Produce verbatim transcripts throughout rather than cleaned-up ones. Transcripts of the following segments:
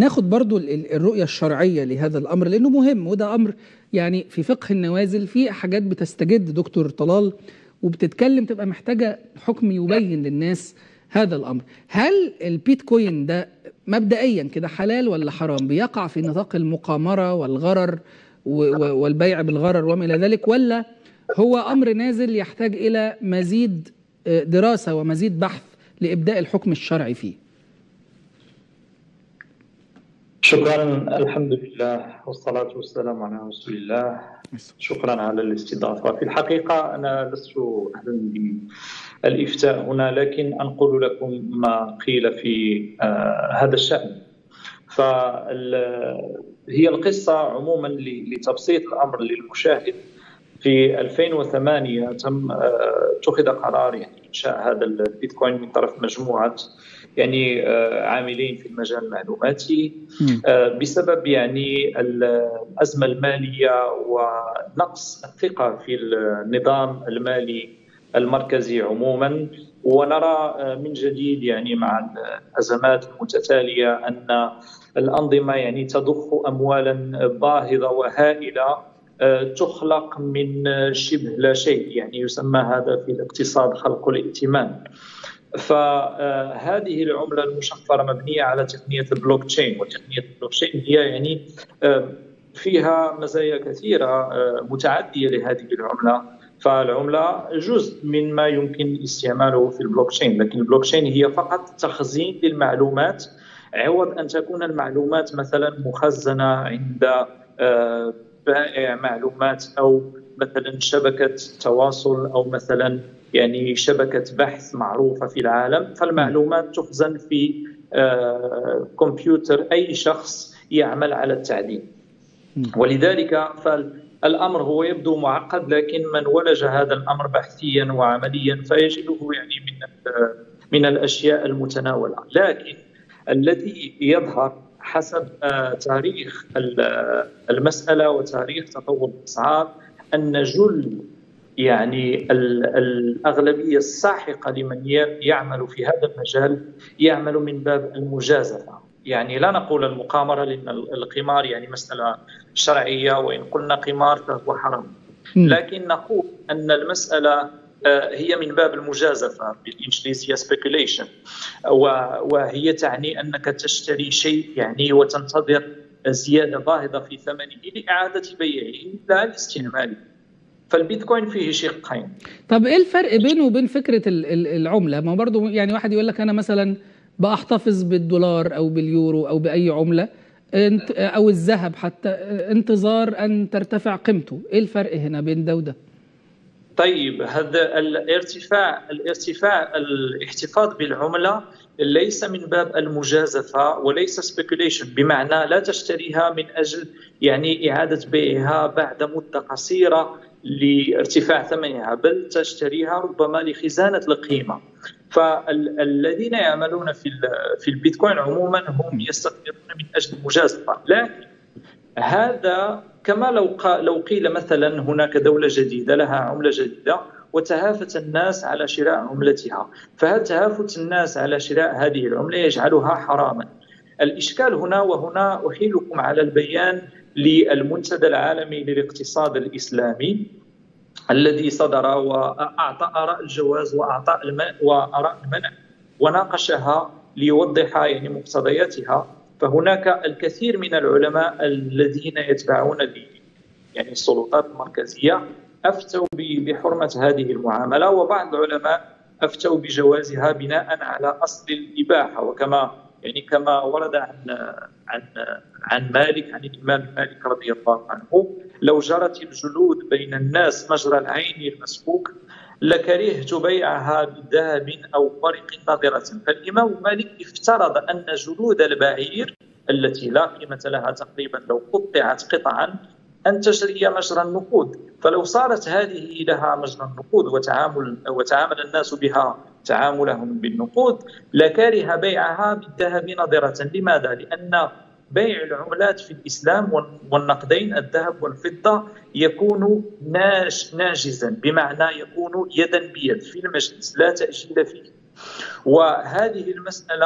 ناخد برضو الرؤية الشرعية لهذا الأمر لأنه مهم، وده أمر يعني في فقه النوازل في حاجات بتستجد دكتور طلال وبتتكلم تبقى محتاجة حكم يبين للناس هذا الأمر. هل البيتكوين ده مبدئيا كده حلال ولا حرام؟ بيقع في نطاق المقامرة والغرر والبيع بالغرر وما إلى ذلك، ولا هو أمر نازل يحتاج إلى مزيد دراسة ومزيد بحث لإبداء الحكم الشرعي فيه؟ شكرا، الحمد لله والصلاة والسلام على رسول الله. شكرا على الاستضافة. في الحقيقة أنا لست أهلا بالإفتاء هنا، لكن أنقل لكم ما قيل في آه هذا الشأن. فهي القصة عموما لتبسيط الأمر للمشاهد. في ألفين وثمانية تم اتخذ قرار يعني إنشاء هذا البيتكوين من طرف مجموعة يعني عاملين في المجال المعلوماتي بسبب يعني الأزمة المالية ونقص الثقة في النظام المالي المركزي عموما. ونرى من جديد يعني مع الأزمات المتتالية أن الأنظمة يعني تضخ أموالا باهظة وهائلة تخلق من شبه لا شيء، يعني يسمى هذا في الاقتصاد خلق الائتمان. فهذه العملة المشفرة مبنية على تقنية البلوك تشين، وتقنية البلوك تشين هي يعني فيها مزايا كثيرة متعدية لهذه العملة. فالعملة جزء من ما يمكن استعماله في البلوك تشين، لكن البلوك تشين هي فقط تخزين للمعلومات عوض أن تكون المعلومات مثلا مخزنة عند بائع معلومات أو مثلا شبكة تواصل أو مثلا يعني شبكة بحث معروفة في العالم. فالمعلومات تخزن في كمبيوتر أي شخص يعمل على التعدين. ولذلك فالأمر هو يبدو معقد، لكن من ولج هذا الأمر بحثيا وعمليا فيجده يعني من من الأشياء المتناولة. لكن الذي يظهر حسب تاريخ المسألة وتاريخ تطور الأسعار أن جل يعني الأغلبية الساحقة لمن يعمل في هذا المجال يعمل من باب المجازفة. يعني لا نقول المقامرة لأن القمار يعني مسألة شرعية، وإن قلنا قمار فهو حرام، لكن نقول أن المسألة هي من باب المجازفة، بالإنجليزية speculation، وهي تعني أنك تشتري شيء يعني وتنتظر زيادة باهظة في ثمنه لإعادة بيعه لا لاستعماله. فالبيتكوين فيه شقين. طب إيه الفرق بينه وبين فكرة العملة؟ ما برضو يعني واحد يقول لك أنا مثلا بأحتفظ بالدولار أو باليورو أو بأي عملة أو الذهب حتى انتظار أن ترتفع قيمته. إيه الفرق هنا بين ده وده؟ طيب، هذا الارتفاع الارتفاع الاحتفاظ بالعملة ليس من باب المجازفة وليس سبيكوليشن، بمعنى لا تشتريها من أجل يعني إعادة بيعها بعد مدة قصيرة لارتفاع ثمنها، بل تشتريها ربما لخزانة القيمة. فالذين يعملون في في البيتكوين عموما هم يستثمرون من أجل المجازفة. لكن هذا كما لو لو قيل مثلا هناك دولة جديدة لها عملة جديدة وتهافت الناس على شراء عملتها، فهل تهافت الناس على شراء هذه العملة يجعلها حراما؟ الإشكال هنا، وهنا أحيلكم على البيان للمنتدى العالمي للاقتصاد الإسلامي الذي صدر وأعطى آراء الجواز وأعطى وآراء المنع وناقشها ليوضح يعني مقتضياتها. فهناك الكثير من العلماء الذين يتبعون يعني السلطات المركزية أفتوا بحرمة هذه المعاملة، وبعض العلماء أفتوا بجوازها بناء على أصل الإباحة. وكما يعني كما ورد عن عن عن مالك عن الإمام مالك رضي الله عنه: لو جرت الجلود بين الناس مجرى العين المسفوك لكرهت بيعها بذهب أو ورق ناظرة. فالإمام مالك افترض أن جلود البعير التي لا قيمة لها تقريبا لو قطعت قطعا أن تجري مجرى النقود. فلو صارت هذه لها مجرى النقود وتعامل وتعامل الناس بها تعاملهم بالنقود لكره بيعها بالذهب ناظرة. لماذا؟ لأن بيع العملات في الإسلام والنقدين الذهب والفضة يكون ناجزا، بمعنى يكون يدا بيد في المجلس لا تأجيل فيه. وهذه المسألة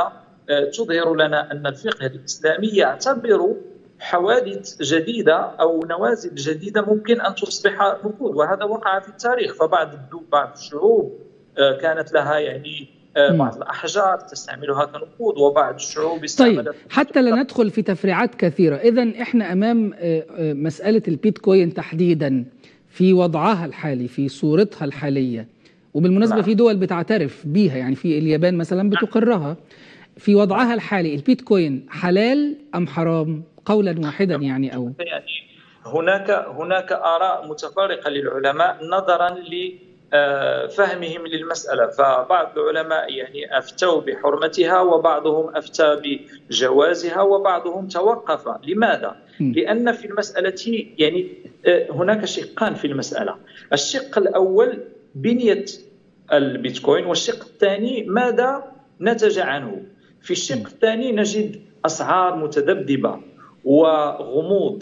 تظهر لنا أن الفقه الإسلامي يعتبر حوادث جديدة أو نوازل جديدة ممكن أن تصبح نقود، وهذا وقع في التاريخ. فبعض بعض الشعوب كانت لها يعني بعض الأحجار تستعملها كنقود، وبعض الشعوب استعملت. طيب حتى لا ندخل في تفريعات كثيرة، إذن إحنا أمام مسألة البيتكوين تحديدا في وضعها الحالي، في صورتها الحالية، وبالمناسبة في دول بتعترف بيها، يعني في اليابان مثلا بتقرها. في وضعها الحالي البيتكوين حلال أم حرام قولا واحدا يعني؟ أو يعني هناك هناك آراء متفارقة للعلماء نظرا لفهمهم للمسألة. فبعض العلماء يعني أفتوا بحرمتها، وبعضهم أفتى بجوازها، وبعضهم توقف. لماذا؟ لأن في المسألة يعني هناك شقان في المسألة. الشق الأول بنية البيتكوين، والشق الثاني ماذا نتج عنه. في الشق الثاني نجد أسعار متذبذبة وغموض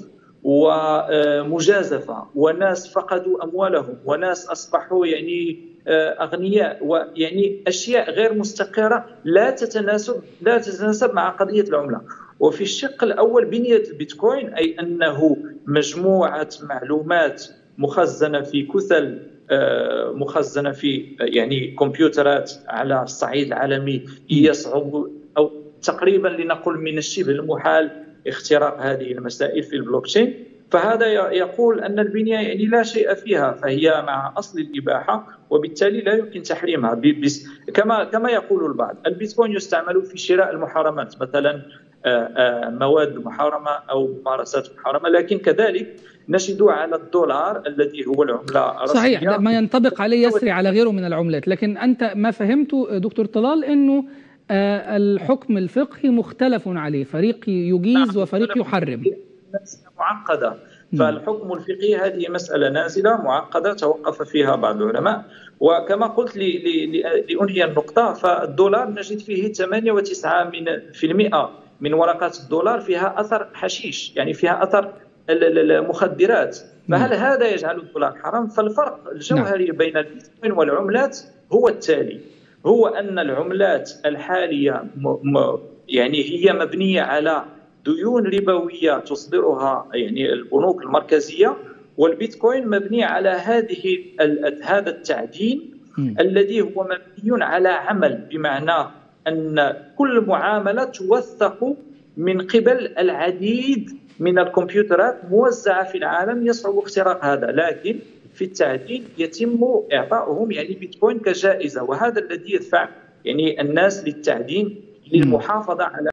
ومجازفة، وناس فقدوا أموالهم، وناس أصبحوا يعني أغنياء، ويعني أشياء غير مستقرة لا تتناسب لا تتناسب مع قضية العملة. وفي الشق الأول بنية البيتكوين، أي أنه مجموعة معلومات مخزنة في كثل، مخزنة في يعني كمبيوترات على الصعيد العالمي. يصعب أو تقريبا لنقول من الشبه المحال اختراق هذه المسائل في البلوكتشين. فهذا يقول أن البنية يعني لا شيء فيها، فهي مع أصل الإباحة، وبالتالي لا يمكن تحريمها. كما كما يقول البعض، البيتكوين يستعمل في شراء المحرمات، مثلا مواد محرمة أو ممارسات محرمة، لكن كذلك نجد على الدولار الذي هو العملة الرسمية. صحيح، ما ينطبق عليه يسري على غيره من العملات. لكن أنت ما فهمته دكتور طلال أنه الحكم الفقهي مختلف عليه، فريق يجيز وفريق يحرم. معقدة. فالحكم الفقهي هذه مسألة نازلة معقدة توقف فيها بعض العلماء. وكما قلت لأنهي النقطة، فالدولار نجد فيه ثمانية وتسعين بالمئة من ورقات الدولار فيها أثر حشيش، يعني فيها أثر المخدرات. فهل هذا يجعل الدولار حرام؟ فالفرق الجوهري بين البيتكوين والعملات هو التالي: هو أن العملات الحالية يعني هي مبنية على ديون ربوية تصدرها يعني البنوك المركزية، والبيتكوين مبني على هذه هذا التعدين الذي هو مبني على عمل، بمعنى أن كل معاملة توثق من قبل العديد من الكمبيوترات موزعة في العالم. يصعب اختراق هذا، لكن في التعدين يتم إعطاؤهم يعني بيتكوين كجائزة، وهذا الذي يدفع يعني الناس للتعدين للمحافظة على